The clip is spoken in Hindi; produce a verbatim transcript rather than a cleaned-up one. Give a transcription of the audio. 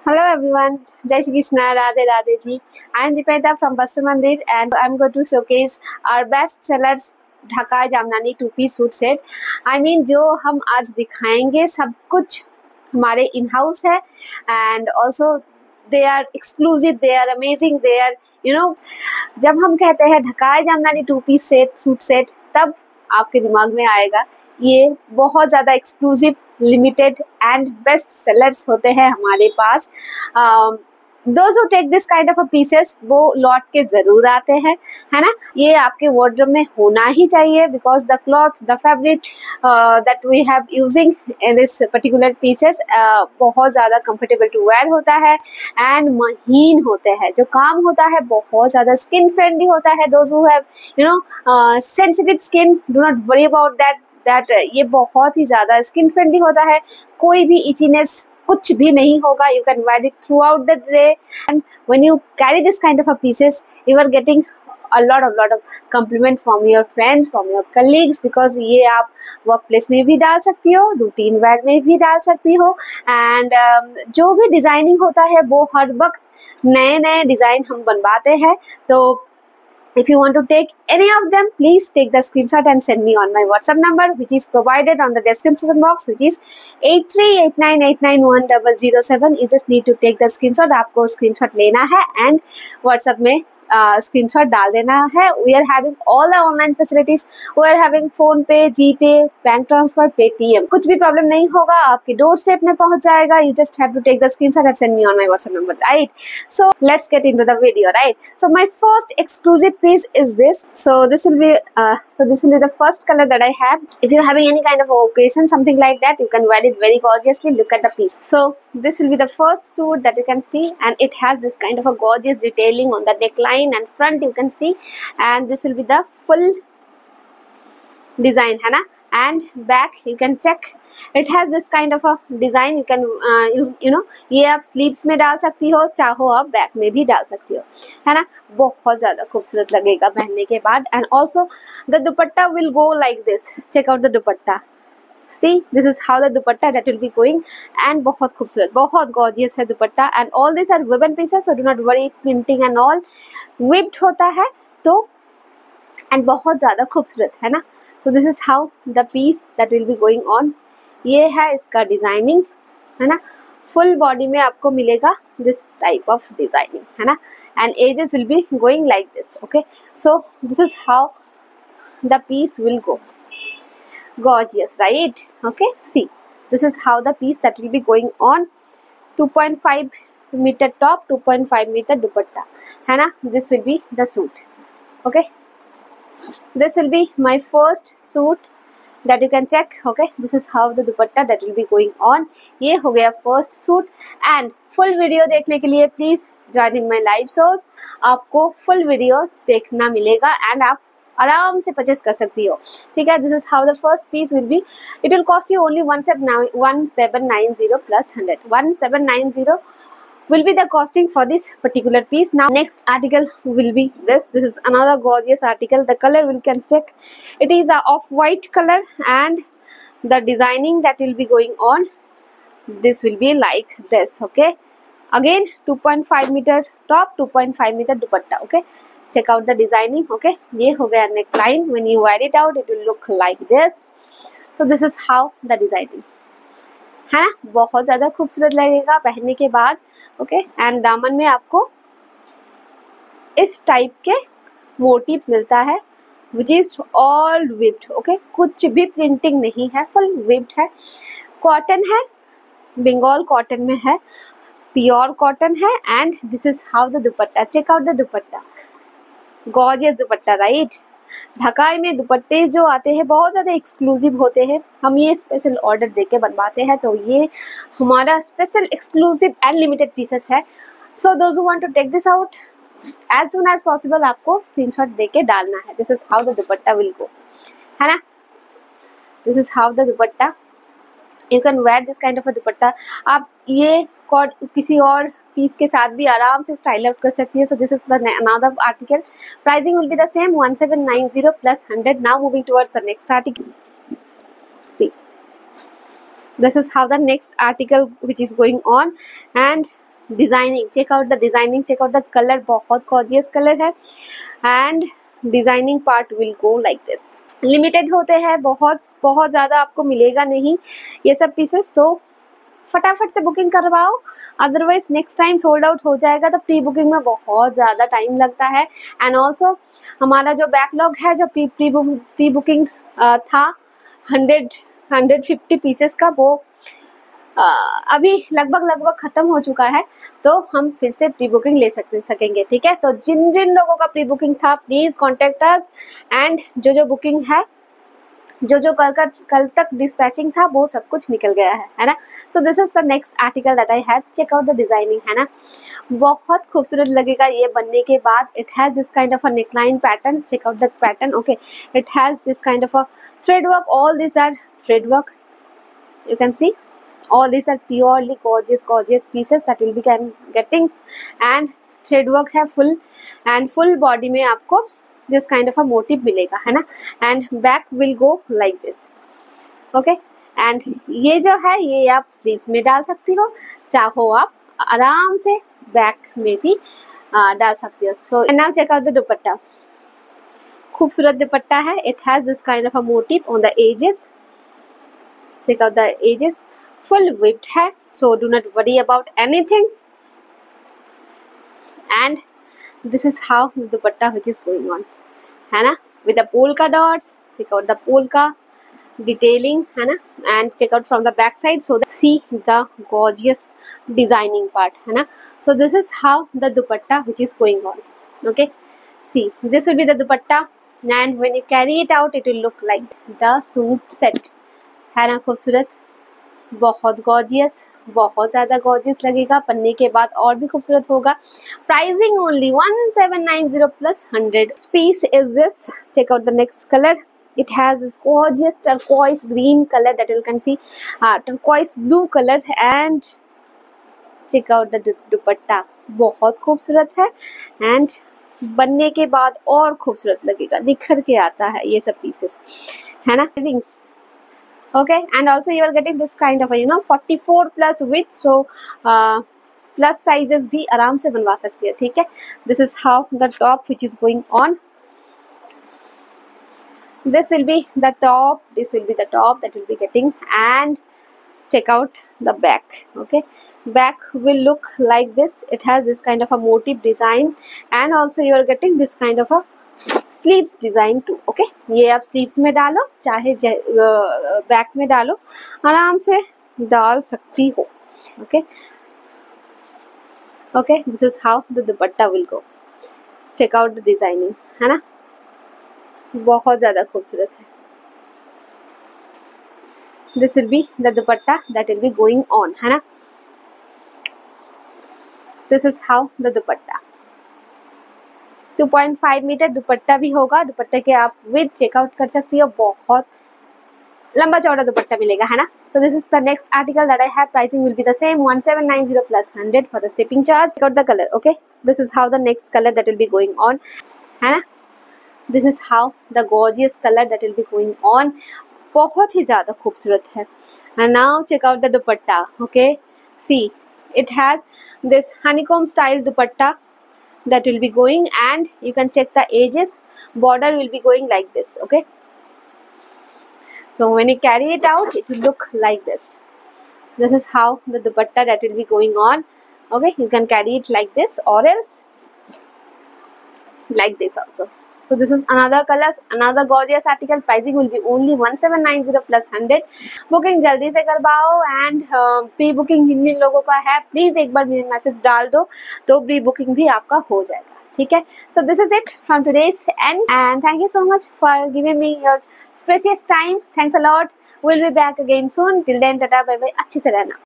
Hello everyone, Jai Shri Krishna, Radhe Radhe Ji. I am Deepeta from Basar Mandir and I am going to showcase our best sellers Dhaka jamdani two piece suit set. I mean जो हम आज दिखाएंगे सब कुछ हमारे इन हाउस है and also they are exclusive, they are amazing, they are you know. जब हम कहते हैं Dhaka jamdani two piece set suit set तब आपके दिमाग में आएगा ये बहुत ज़्यादा exclusive, limited and best sellers होते हैं हमारे पास. Those who take this kind of a pieces वो लौट के ज़रूर आते हैं, है ना. ये आपके वार्डरोब में होना ही चाहिए because the cloth, the fabric that we have using in this particular pieces बहुत ज़्यादा कंफर्टेबल टू वेयर होता है एंड महीन होते हैं. जो काम होता है बहुत ज़्यादा स्किन फ्रेंडली होता है. Those who have you know sensitive skin, do not worry about that that ये बहुत ही ज़्यादा स्किन फ्रेंडली होता है. कोई भी इचीनेस कुछ भी नहीं होगा. You can wear it throughout the day and when you carry this kind of a pieces you are getting a lot of lot of compliment from your friends, from your colleagues, because ये आप वर्क प्लेस में भी डाल सकती हो, रूटीन वेयर में भी डाल सकती हो एंड um, जो भी डिज़ाइनिंग होता है वो हर वक्त नए नए डिज़ाइन हम बनवाते हैं. तो if you want to take any of them, please take the screenshot and send me on my WhatsApp number, which is provided on the description box, which is eight three eight nine eight nine one zero zero seven. You just need to take the screenshot. आपको screenshot लेना है and WhatsApp में स्क्रीनशॉट डाल देना है. We are having all the online facilities. We are having PhonePe, G पे, बैंक ट्रांसफर, पेटीएम. कुछ भी प्रॉब्लम नहीं होगा, आपके डोर स्टेप में पहुंच जाएगा. You just have to take the screenshot and send me on my WhatsApp number, right. So let's get into the video, right. So my first exclusive piece is this. So this will be so this will be the first color that I have. If you're having any kind of occasion, something like that, you can wear it very gorgeously. Look at the piece. So this will be the first suit that you can see, and it has this kind of a gorgeous detailing on the neckline and front, you can see, and this will be the full design, है ना. And back you can check, it has this kind of a design. You can uh, you, you know ये आप स्लीव्स में डाल सकती हो, चाहो आप बैक में भी डाल सकती हो, है ना. बहुत ज़्यादा खूबसूरत लगेगा पहनने के बाद. And also the dupatta will go like this. Check out the dupatta. See, this is how the dupatta that will be going, and बहुत खूबसूरत, बहुत gorgeous है दुपट्टा. And all these are woven pieces, so do not worry, printing and all whipped होता है तो, and बहुत ज़्यादा खूबसूरत है ना. So this is how the piece that will be going on. ये है इसका डिज़ाइनिंग, है ना. फुल बॉडी में आपको मिलेगा दिस टाइप ऑफ डिज़ाइनिंग, है ना. And edges will be going like this. Okay, so this is how the piece will go. Gorgeous, right? Okay, see, this is how the piece that will be going on. two point five meter top, two point five meter dupatta, है ना. This will be the suit. Okay, this will be my first suit that you can check. Okay, this is how the dupatta that will be going on. ये हो गया first suit. And full video देखने के लिए please join in my live shows. आपको full video देखना मिलेगा and आप आराम से परचेस कर सकती हो, ठीक है. This is how the first piece will be. It will cost you only one seven nine zero plus hundred. One seven nine zero will be the costing for this particular piece. Now next article will be this. This is another gorgeous article. The color we can check. It is a off white color and the designing that will be going on, this will be like this. Okay, again two point five meter top, two point five meter dupatta. Okay, check out the designing. Okay, ये हो गया neckline. When you wear it out, it will look like this. So this is how the designing, है ना. बहुत ज़्यादा खूबसूरत लगेगा पहनने के बाद. ओके, एंड दामन में आपको इस टाइप के मोटिव मिलता है which is all whipped. Okay, कुछ भी प्रिंटिंग नहीं है, फुल विप्ड है. कॉटन है, बंगाल कॉटन में है, प्योर कॉटन है. And this is how the dupatta. Check out the dupatta. Gorgeous dupatta, right. Dhakai में दुपट्टे जो आते हैं बहुत ज़्यादा एक्सक्लूसिव होते हैं. हम ये स्पेशल ऑर्डर देके बनवाते हैं, तो ये हमारा special exclusive and limited pieces है. So those who want to take this out as soon as possible आपको स्क्रीनशॉट देके डालना है. This is how the dupatta will go, है ना. This is how the dupatta. You can wear this kind of a dupatta. आप ये कॉर्ड किसी और पीस के साथ भी आराम से स्टाइल आउट कर सकती है. So this is another article. Pricing will be the same, one seven nine zero plus hundred. Now moving towards the next article. See, this is how the next article which is going on, and designing, check out the designing, check out the colour, बहुत गॉर्जियस कलर है and designing part will go like this. Limited होते हैं, बहुत बहुत ज़्यादा आपको मिलेगा नहीं ये सब पीसेस, तो फटाफट से बुकिंग करवाओ, otherwise next time sold out हो जाएगा। तो प्री बुकिंग में बहुत ज़्यादा टाइम लगता है एंड ऑल्सो हमारा जो बैकलॉग है, जो प्री प्री प्री बुकिंग था हंड्रेड हंड्रेड फिफ्टी पीसेस का, वो Uh, अभी लगभग लगभग खत्म हो चुका है, तो हम फिर से प्री बुकिंग ले सकते सकेंगे। ठीक है, तो जिन जिन लोगों का प्री बुकिंग था प्लीज कॉन्टेक्ट अस एंड जो जो बुकिंग है, जो जो कल का कल तक डिस्पैचिंग था वो सब कुछ निकल गया है, है ना। So this is the next article that I have, check out the designing, है ना, बहुत खूबसूरत लगेगा ये बनने के बाद। It has this kind of a neckline pattern, check out the pattern, okay. It has this kind of a thread work, all this are thread work, you can see all these are purely gorgeous gorgeous pieces that will be getting and thread work है full and full body में आपको this kind of a motif मिलेगा, है ना, and back will go like this, okay। and ये जो है ये आप sleeves में डाल सकती हो, चाहो आप आराम से बैक में भी आ, डाल सकती हो। so and now check out the दुपट्टा, खूबसूरत दुपट्टा है। it has this kind of a motif on the edges, check out the edges, full whipped है, so do not worry about anything and this is how the dupatta which is going on, है ना, with the polka dots, check out the polka detailing, है ना, and check out from the back side, so that see the gorgeous designing part, है ना। so this is how the dupatta which is going on, okay। see this will be the dupatta and when you carry it out it will look like the suit set, है ना, खूबसूरत, बहुत गॉर्जियस, बहुत ज़्यादा गॉर्जियस लगेगा, पन्ने के बाद और भी खूबसूरत होगा। Pricing only one seven nine zero plus hundred piece is this. Check out the next colour, it has this gorgeous turquoise green color that you can see, uh, turquoise blue color and check out the dupatta, बहुत खूबसूरत है एंड बनने के बाद और खूबसूरत लगेगा, निखर के आता है ये सब पीसेस, है ना। okay and also you are getting this kind of a you know forty-four plus width, so uh, plus sizes भी आराम से बनवा सकती है, ठीक है। this is how the top which is going on, this will be the top, this will be the top that will be getting and check out the back, okay। back will look like this, it has this kind of a motif design and also you are getting this kind of a sleeves design too, okay. ये आप स्लीव्स में डालो, चाहे बैक में डालो, आराम से डाल सकती हो, okay okay. This is how the dupatta will go, check out the designing, है ना, बहुत ज्यादा खूबसूरत है। This will be the dupatta that will be going on, है ना। This is how the dupatta, two point five metre dupatta भी होगा, दुपट्टे के आप विद चेकआउट कर सकती हो, बहुत लंबा चौड़ा दुपट्टा मिलेगा, है ना। So this is the next article that I have, pricing will be the same one seven nine zero plus hundred for the shipping charge. Check out the colour, okay. This is how the next colour that will be going on, है ना। This is how the gorgeous colour that will be going on, बहुत ही ज्यादा खूबसूरत है। And now check out the dupatta, okay. See it has this honeycomb style dupatta that will be going and you can check the edges, border will be going like this, okay। so when you carry it out it will look like this, this is how the dupatta that will be going on, okay। you can carry it like this or else like this also। so this is another colors, another gorgeous article, pricing will be only one seven nine zero plus hundred. Booking जल्दी से करवाओ एंड प्री बुकिंग जिन जिन लोगों का है प्लीज एक बार मैसेज डाल दो तो प्री बुकिंग भी आपका हो जाएगा, ठीक है। So this is it from today's and and thank you so much for giving me your precious time, thanks a lot, will be back again soon, till then tata bye bye, अच्छे से रहना।